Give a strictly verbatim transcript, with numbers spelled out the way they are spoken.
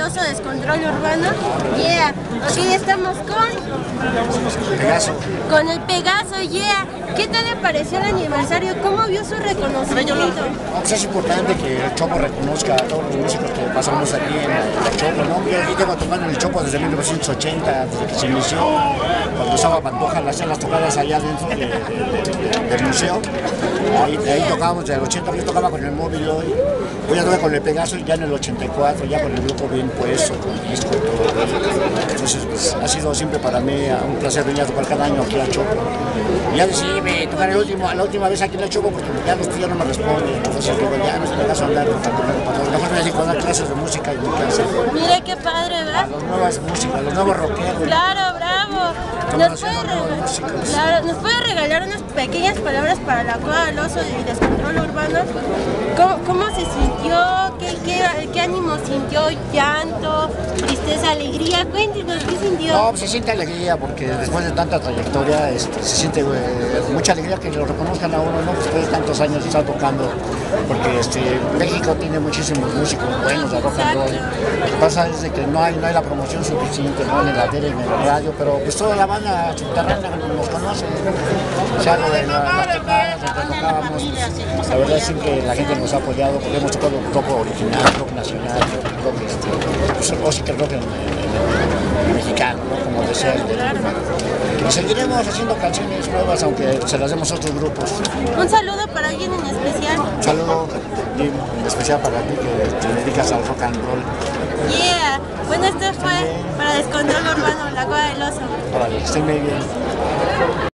Oso, Descontrol Urbano. Yeah. Ok, estamos con... Pegaso. Con el Pegaso, yeah. ¿Qué tal le pareció el aniversario? ¿Cómo vio su reconocimiento? Pues es importante que el Chopo reconozca a todos los músicos que pasamos aquí en el Chopo, ¿no? Yo aquí tengo tocando en el Chopo desde mil novecientos ochenta, desde que se inició, cuando estaba Pantoja, las las tocadas allá dentro de, de, de, del museo. Ahí, ahí tocábamos desde el ochenta, yo tocaba con el móvil hoy. Voy a tocar con el Pegaso ya en el ochenta y cuatro, ya con el grupo bien puesto, con el disco y todo. Entonces, pues, ha sido siempre para mí un placer venir a tocar cada año aquí al Chopo. Y ya decidí tocar el último, la última vez aquí en el Chopo porque ya los tíos no me responden. Entonces, digo, ya no es el caso andar tocando. Mejor me dedico a dar clases de música y me cansa. Mire qué padre, ¿verdad? A las nuevas músicas, a los nuevos rockeros. Claro, bravo. ¿Nos puede, regalar, claro, ¿Nos puede regalar unas pequeñas palabras para la Cueva del Oso y Descontrol Urbano? ¿Cómo, cómo se sintió? ¿Qué, qué, ¿Qué ánimo sintió? ¿Llanto? ¿Tristeza? ¿Alegría? Cuéntenos, ¿qué sintió? No, pues se siente alegría porque después de tanta trayectoria este, se siente eh, mucha alegría que lo reconozcan a uno, ¿no? Después de tantos años de estar tocando, porque este, México tiene muchísimos músicos buenos de rock and roll. Lo que pasa es de que no hay, no hay la promoción suficiente, ¿no? En la tele, en el radio, pero pues toda la banda subterránea nos conoce. O sea, lo de la, las tocadas, lo que tocábamos, pues, la verdad es que la gente nos ha apoyado porque hemos tocado rock original, rock nacional, rock, este, pues, o sí que rock en, en, en, en mexicano, ¿no? Como decía el de, y seguiremos haciendo canciones nuevas, aunque se las demos a otros grupos. Un saludo para alguien en especial. Un saludo en especial para ti que te dedicas al rock and roll. Yeah. Bueno, esto fue para Descontrol Urbano, la Cueva del Oso. Órale, que estén muy bien.